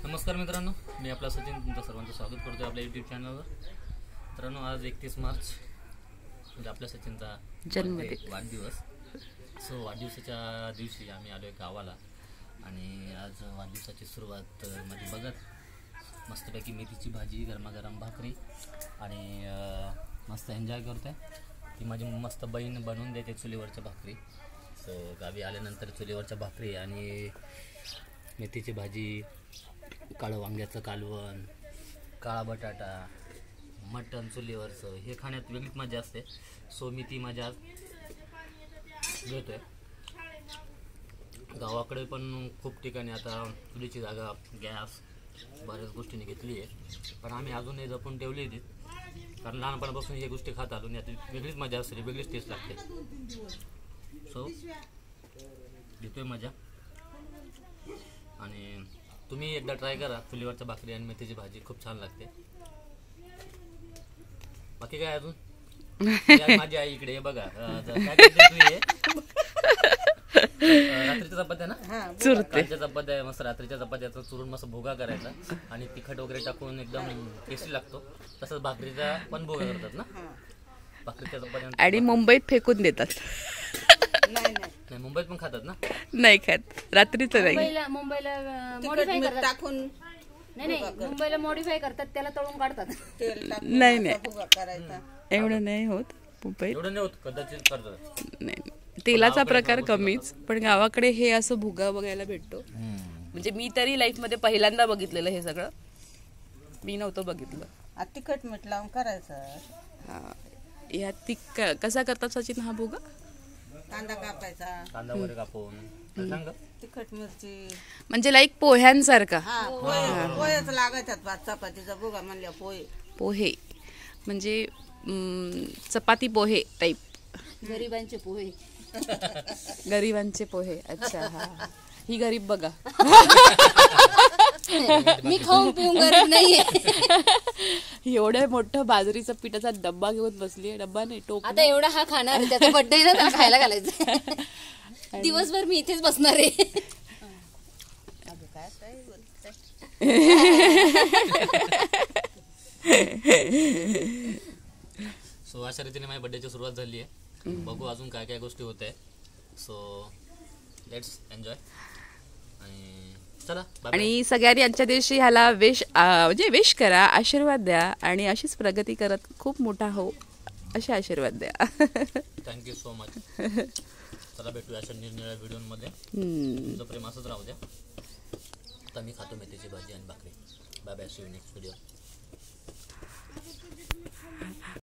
नमस्कार मित्रांनो, मी आपला सचिन तुमचं सर्वांचं स्वागत करतो आपल्या यूट्यूब चॅनलवर. मित्रांनो, आज 31 मार्च म्हणजे आपल्या सचिनचा वाढदिवस. सो वाढदिवसाच्या दिवशी आम्ही आलो आहे गावाला आणि आज वाढदिवसाची सुरुवात माझी बघत मस्तपैकी मेथीची भाजी, गरमागरम भाकरी आणि मस्त एन्जॉय करतो आहे. ती माझी मस्त बहीण बनवून देते चुलीवरच्या भाकरी. सो गावी आल्यानंतर चुलीवरच्या भाकरी आणि मेथीची भाजी, काळं वांग्याचं कालवण, काळा बटाटा, मटण चुलीवरचं हे खाण्यात वेगळीच मजा असते. सो मी ती मजा घेतोय. गावाकडे पण खूप ठिकाणी आता चुलीची जागा, गॅस, बऱ्याच गोष्टींनी घेतली आहे, पण आम्ही अजूनही जपून ठेवली ती, कारण लहानपणापासून हे गोष्टी खात आलो आणि यात वेगळीच मजा असते, वेगळीच टेस्ट लागते. सो घेतोय मजा. आणि तुम्ही एकदा ट्राय करा, चुलीवरच्या भाकरी आणि मेथीची भाजी खूप छान लागते. बाकी काय अजून? माझी आई इकडे बघा, काय करते रात्रीच्या चपात्या ना, कालच्या चपात्या मस्त, रात्रीच्या चपात्याचा चुरून मस्त भुगा करायचा आणि तिखट वगैरे टाकून एकदम टेस्टी लागतो. तसंच भाकरीचा पण भुगा करतात ना, भाकरीच्या चपात्या. आणि मुंबईत फेकून देतात. नाही, मुंबईत पण खातात ना? नाही खात, रात्रीचं नाही. मुंबईला मॉडिफाय करतात टाकून. नाही, मुंबईला मॉडिफाय करतात, त्याला तळून काढतात. नाही एवढं नाही होत मुंबईत. एवढं नाही होत, कदाचित करतात. नाही, तेलाचा प्रकार कमीच, पण गावाकडे हे असं भुगा बघायला भेटतो. म्हणजे मी तरी लाईफ मध्ये पहिल्यांदा बघितलेलं हे सगळं, मी नव्हतं बघितलं. तिखट मीठ लावून करायचं. या कसा करतात सचिन हा भुगा? कांदा कापायचा, कांदा वगैरे कापून तिखट मिरची, म्हणजे लाईक पोह्यांसारखा. पोहेच लागायच्यात. चपातीचा भुगा म्हणल्या पोहे म्हणजे चपाती पोहे टाईप. गरिबांचे पोहे. गरिबांचे पोहे. अच्छा, हा. ही गरीब बघा. मी खाऊन पिऊन गरीब नाहीये. एवढ्या मोठं बाजरीचा पिठाचा डब्बा घेऊन बसली. डब्बा नाही, टोप. आता एवढा हा खाणार, त्याचा बर्थडे ना, त्याला खायला घालायचं. दिवसभर मी इथेच बसणार आहे. सो अशा रीतीने माझ्या बर्थडेची सुरुवात झाली आहे. बघू अजून काय काय गोष्टी होत आहे. सो लेट्स एन्जॉय आणि चला. आणि सगळ्यांनी आजच्या दिवशी ह्याला म्हणजे विश करा, आशीर्वाद द्या आणि अशीच प्रगती करत खूप मोठा हो असे आशीर्वाद द्या. Thank you so much. चला, भेटूया अशा निरनिराळ्या व्हिडिओमध्ये. तुमचं प्रेम असंच राहू द्या. आता मी खातो मेथीची भाजी आणि भाकरी. Bye bye, see you next video.